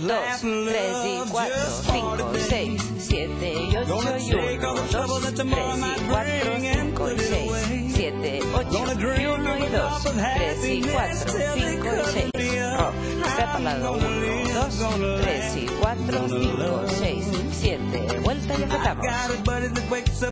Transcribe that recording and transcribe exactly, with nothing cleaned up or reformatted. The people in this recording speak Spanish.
dos, tres y cuatro, cinco, seis, siete y ocho y uno, dos, tres y cuatro, cinco y seis, siete, ocho y uno y dos, tres y cuatro, cinco y seis. Rock, separado, uno, dos, tres y cuatro, cinco, seis, siete, vuelta y empezamos.